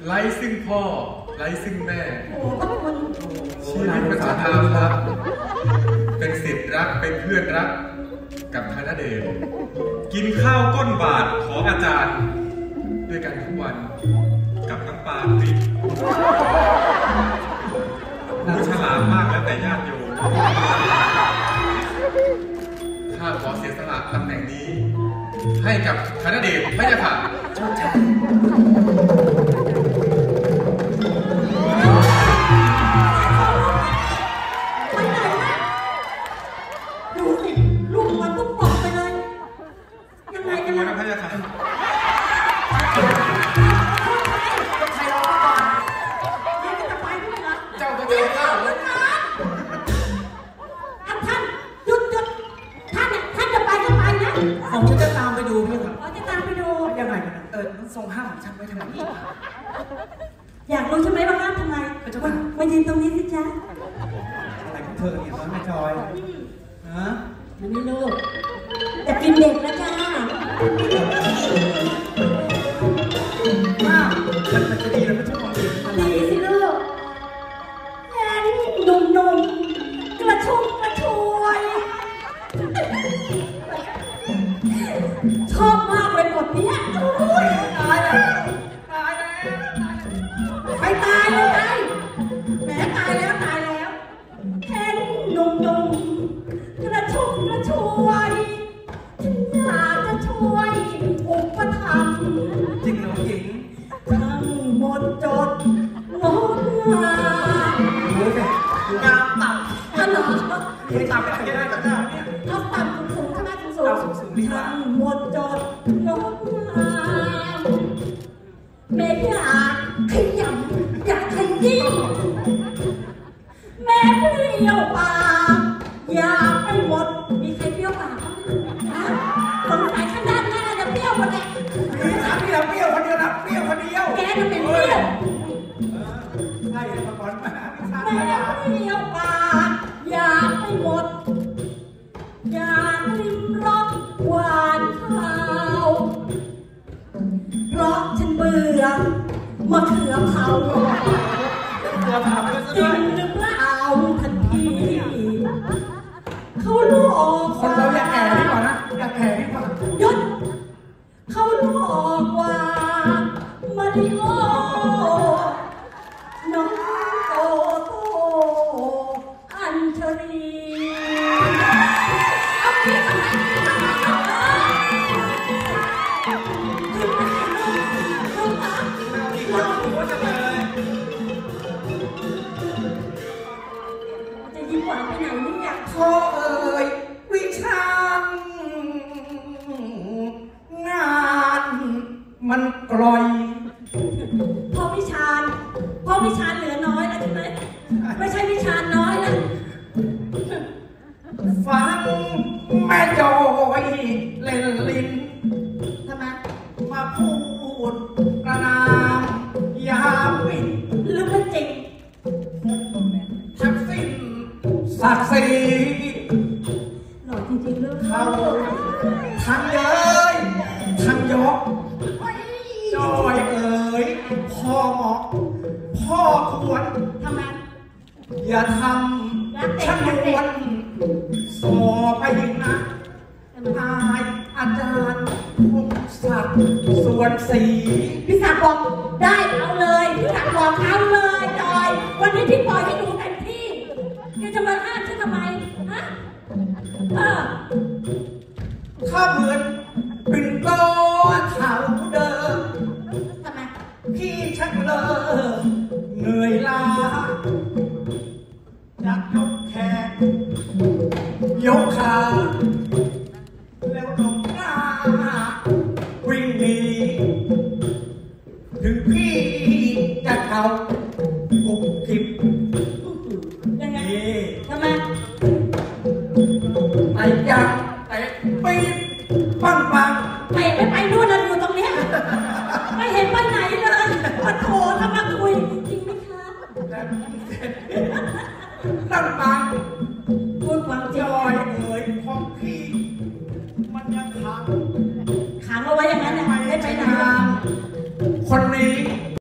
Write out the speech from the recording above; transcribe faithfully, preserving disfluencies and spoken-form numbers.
ไร้ซึ่งพ่อไร้ซึ่งแม่ชีวิตประชาชนครับเป็นศิษย์รักเป็นเพื่อนรักกับธนเดชกินข้าวก้นบาทของอาจารย์ด้วยกันทุกวันกับน้ำปลาพริกผู้ฉลาดมากแล้วแต่ญาติโยมข้าขอเสียสละตำแหน่งนี้ให้กับธนเดชพระยาค่ะทรงห้ามฉันไว้ทำไมอยากรู้ใช่ไหมว่าห้ามทำไมมายืนตรงนี้สิจ๊ะอะไรของเธอเนี่ยแม่จอยฮะมันนี่ลูกจะกินเด็กนะจ้าอ้าวมันจะดีแล้วมันจะมองดีดีสิลูกแอนหนุ่มๆกระชุ่มกระชวยชอบมากเลยบทนี้ตายแล้วตายแล้วไม่ตายเลยแหมตายแล้วตายแล้วแค่หนุ่มๆกระชุ่มกระชวยฉันอยากจะช่วยอุปถัมภ์จริงเหรอหญิงทั้งหมดจดงดงามโอ้ยงามต่ำอ๋อเหรอไม่ต่ำไม่ได้ต่ำได้เนี่ยเอาต่ำสูงใช่ไหมสูงสูงสูงดีกว่าทั้งหมดจดงดงามแม่อยากขยำอยากขยี้แม่เปรี้ยวปากอยากไปหมดมีใครเปรี้ยวปากสงสัยข้างด้านหน้าจะเปรี้ยวหมดเลยมีสามเปรี้ยวเปรี้ยวคนเดียวนะเปรี้ยวคนเดียวแกจะเป็นเปรี้ยวใช่มาก่อนมาแม่เปรี้ยวปากอยากไปหมดอยากริมรสหวานข้าวเพราะฉันเบื่อมะเขือเผาจริงหรือเปล่าทันทีเขาลอกคนเราอยากแก่ดีกว่านะอยากแก่ดีกว่าหยุดเขาลอกว่ามาริโอน้องโตโตอัญชลีเอาเพียงอะไรจะยิ้มหวานไปไหนเนี่ยพ่อเอ๋ยวิชางานมันกลอยพ่อวิชาญพ่อวิชาญเหลือน้อยแล้วใช่ไหมไม่ใช่วิชาญน้อยแล้วฟังแม่จอยเล่นลิ้นทำไมมาพูดประนามยามวินหรือมันจริงทั้งสิ้นศักดิ์ศรีหล่อจริงๆเลยเขาทั้งเย้ยทั้งยกจอยเอ๋ยพ่อเหมาะพ่อควรทำไมอย่าทำฉันวนสอไปนะนายอาจารย์พงศักดิ์ส่วนสีพี่ศักดิ์บอกได้เอาเลยพี่ศักดิ์บอกเอาเลยจอยวันนี้พี่ปล่อยให้ดูเต็มที่แกจะมาห้ามฉันทำไมฮะเออข้าเหมือนเป็นก้อนเท่าเดิมทำไมพี่ชักเลิกเหนื่อยล้าจากยกแขนยกขาแล้วลงหน้าวิ่งหนีถึงพี่จะเขากุบกิบยังไงทำไมไอ้ยังไอ้ปี๊บปังปังไปไม่ไปนู่นนะอยู่ตรงเนี้ยไม่เห็นไปไหนเลยมาโถทำมาคุยจริงไหมคะนั่งปัง